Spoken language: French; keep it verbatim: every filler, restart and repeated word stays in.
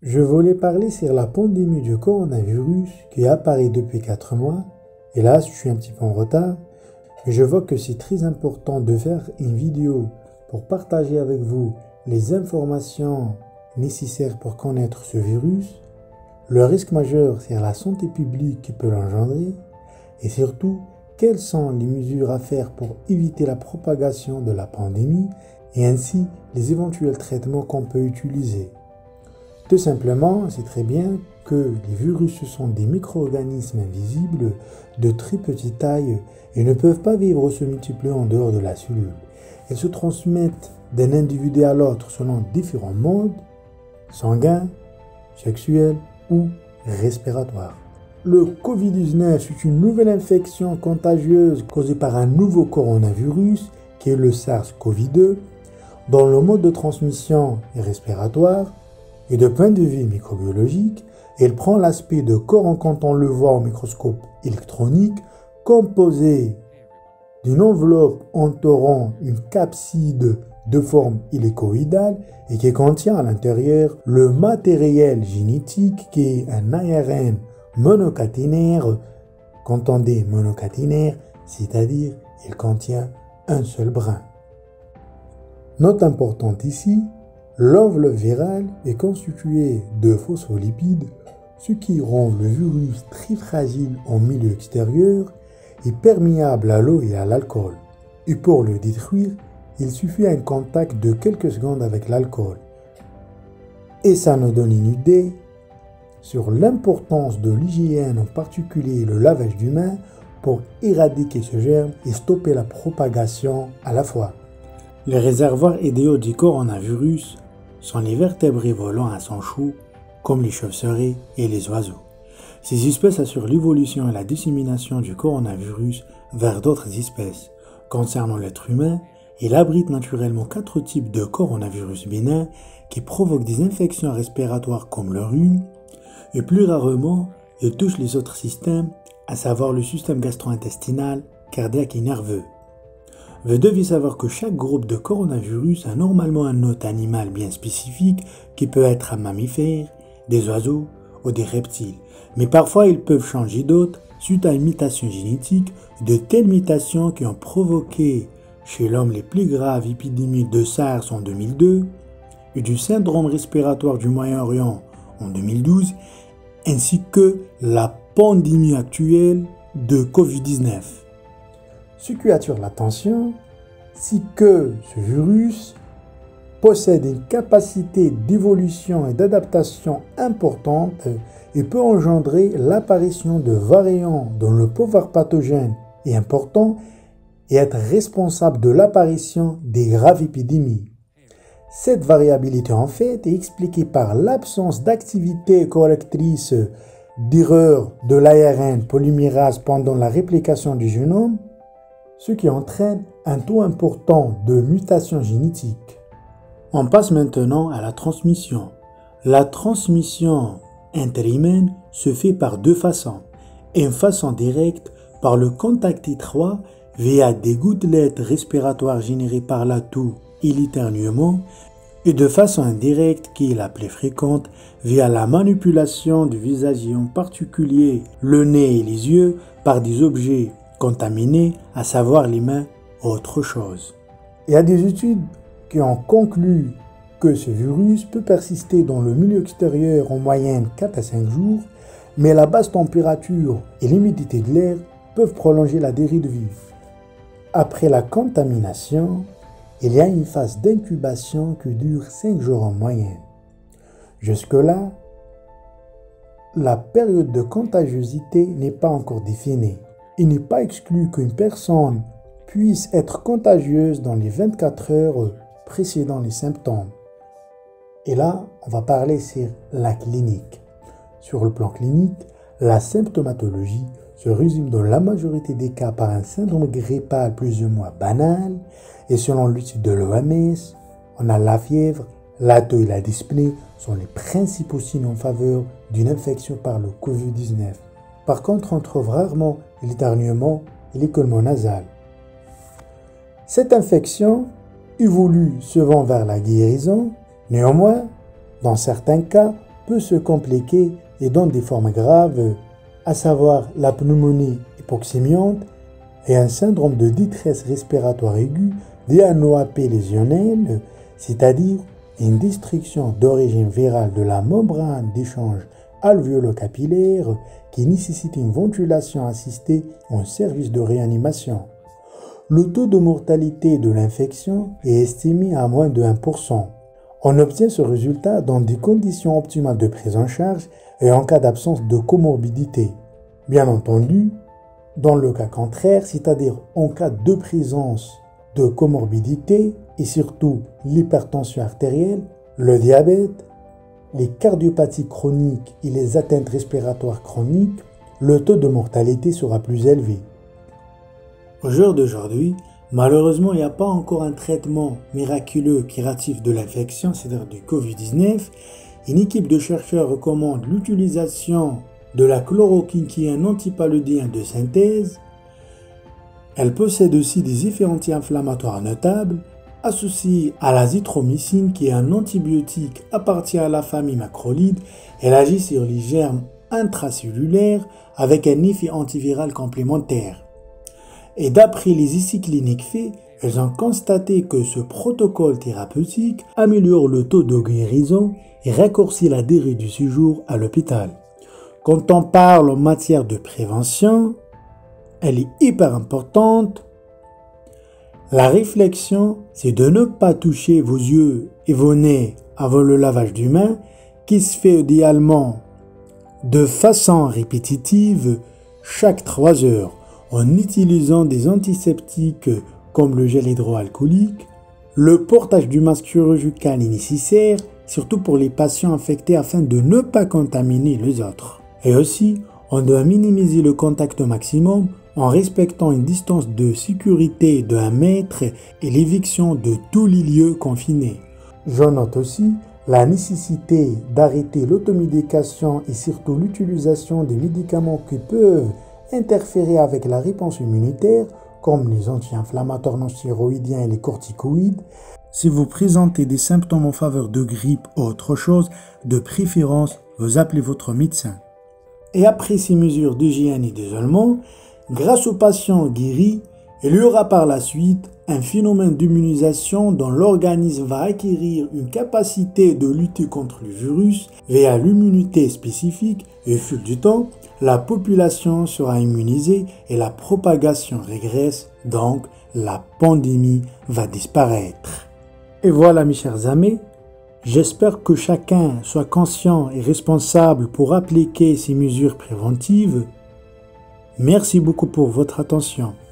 Je voulais parler sur la pandémie du coronavirus qui apparaît depuis quatre mois. Hélas, je suis un petit peu en retard, mais je vois que c'est très important de faire une vidéo pour partager avec vous les informations nécessaires pour connaître ce virus, le risque majeur sur la santé publique qui peut l'engendrer, et surtout, quelles sont les mesures à faire pour éviter la propagation de la pandémie et ainsi les éventuels traitements qu'on peut utiliser. Tout simplement, c'est très bien que les virus sont des micro-organismes invisibles de très petite taille et ne peuvent pas vivre ou se multiplier en dehors de la cellule. Ils se transmettent d'un individu à l'autre selon différents modes, sanguins, sexuels ou respiratoires. Le covid dix-neuf est une nouvelle infection contagieuse causée par un nouveau coronavirus qui est le SARS-CoV deux, dont le mode de transmission est respiratoire et de point de vue microbiologique, il prend l'aspect de corps quand on le voit au microscope électronique, composé d'une enveloppe entourant une capside de forme hélicoïdale et qui contient à l'intérieur le matériel génétique qui est un A R N monocaténaire. Quand on dit monocaténaire, c'est-à-dire il contient un seul brin. Note importante ici, l'enveloppe virale est constituée de phospholipides, ce qui rend le virus très fragile en milieu extérieur et perméable à l'eau et à l'alcool. Et pour le détruire, il suffit un contact de quelques secondes avec l'alcool. Et ça nous donne une idée sur l'importance de l'hygiène, en particulier le lavage des mains, pour éradiquer ce germe et stopper la propagation à la fois. Les réservoirs idéaux du coronavirus sont les vertébrés volants à sang chaud, comme les chauves-souris et les oiseaux. Ces espèces assurent l'évolution et la dissémination du coronavirus vers d'autres espèces. Concernant l'être humain, il abrite naturellement quatre types de coronavirus bénins qui provoquent des infections respiratoires comme le rhume, et plus rarement, il touche les autres systèmes, à savoir le système gastro-intestinal, cardiaque et nerveux. Vous devez savoir que chaque groupe de coronavirus a normalement un hôte animal bien spécifique qui peut être un mammifère, des oiseaux ou des reptiles. Mais parfois ils peuvent changer d'hôte suite à une mutation génétique, de telles mutations qui ont provoqué chez l'homme les plus graves épidémies de SARS en deux mille deux et du syndrome respiratoire du Moyen-Orient en deux mille douze, ainsi que la pandémie actuelle de covid dix-neuf. Ce qui attire l'attention, c'est que ce virus possède une capacité d'évolution et d'adaptation importante et peut engendrer l'apparition de variants dont le pouvoir pathogène est important et être responsable de l'apparition des graves épidémies. Cette variabilité en fait est expliquée par l'absence d'activité correctrice d'erreurs de l'A R N polymérase pendant la réplication du génome, ce qui entraîne un taux important de mutations génétiques. On passe maintenant à la transmission. La transmission interhumaine se fait par deux façons. Une façon directe par le contact étroit via des gouttelettes respiratoires générées par la toux et l'éternuement, et de façon indirecte qui est la plus fréquente via la manipulation du visage et en particulier le nez et les yeux par des objets contaminés, à savoir les mains ou autre chose. Il y a des études qui ont conclu que ce virus peut persister dans le milieu extérieur en moyenne quatre à cinq jours, mais la basse température et l'humidité de l'air peuvent prolonger la durée de vie. Après la contamination, il y a une phase d'incubation qui dure cinq jours en moyenne. Jusque-là, la période de contagiosité n'est pas encore définie. Il n'est pas exclu qu'une personne puisse être contagieuse dans les vingt-quatre heures précédant les symptômes. Et là, on va parler sur la clinique. Sur le plan clinique, la symptomatologie se résume dans la majorité des cas par un syndrome grippal plus ou moins banal, et selon l'étude de l'O M S, on a la fièvre, la toux et la dyspnée sont les principaux signes en faveur d'une infection par le covid dix-neuf. Par contre, on trouve rarement l'éternuement et l'écoulement nasal. Cette infection évolue souvent vers la guérison. Néanmoins, dans certains cas, peut se compliquer et donne des formes graves, à savoir la pneumonie hypoxémiante et un syndrome de détresse respiratoire aiguë D N O A P lésionnelle, c'est-à-dire une destruction d'origine virale de la membrane d'échange alvéolo-capillaire qui nécessite une ventilation assistée en service de réanimation. Le taux de mortalité de l'infection est estimé à moins de un pour cent. On obtient ce résultat dans des conditions optimales de prise en charge et en cas d'absence de comorbidité. Bien entendu, dans le cas contraire, c'est-à-dire en cas de présence de comorbidité et surtout l'hypertension artérielle, le diabète, les cardiopathies chroniques et les atteintes respiratoires chroniques, le taux de mortalité sera plus élevé. Au jour d'aujourd'hui, malheureusement, il n'y a pas encore un traitement miraculeux curatif de l'infection, c'est-à-dire du covid dix-neuf. Une équipe de chercheurs recommande l'utilisation de la chloroquine qui est un antipaludien de synthèse. Elle possède aussi des effets anti-inflammatoires notables, associée à l'azithromycine qui est un antibiotique appartient à la famille macrolide. Elle agit sur les germes intracellulaires avec un effet antiviral complémentaire. Et d'après les essais cliniques faits, elles ont constaté que ce protocole thérapeutique améliore le taux de guérison et raccourcit la durée du séjour à l'hôpital. Quand on parle en matière de prévention, elle est hyper importante. La réflexion, c'est de ne pas toucher vos yeux et vos nez avant le lavage des mains, qui se fait idéalement de façon répétitive chaque trois heures, en utilisant des antiseptiques comme le gel hydroalcoolique. Le portage du masque chirurgical est nécessaire, surtout pour les patients infectés afin de ne pas contaminer les autres. Et aussi, on doit minimiser le contact au maximum en respectant une distance de sécurité de un mètre et l'éviction de tous les lieux confinés. Je note aussi la nécessité d'arrêter l'automédication et surtout l'utilisation des médicaments qui peuvent interférer avec la réponse immunitaire, comme les anti-inflammatoires non stéroïdiens et les corticoïdes. Si vous présentez des symptômes en faveur de grippe ou autre chose, de préférence, vous appelez votre médecin. Et après ces mesures d'hygiène et d'isolement, grâce aux patients guéris, il y aura par la suite un phénomène d'immunisation dont l'organisme va acquérir une capacité de lutter contre le virus via l'immunité spécifique et au fil du temps, la population sera immunisée et la propagation régresse, donc la pandémie va disparaître. Et voilà mes chers amis, j'espère que chacun soit conscient et responsable pour appliquer ces mesures préventives. Merci beaucoup pour votre attention.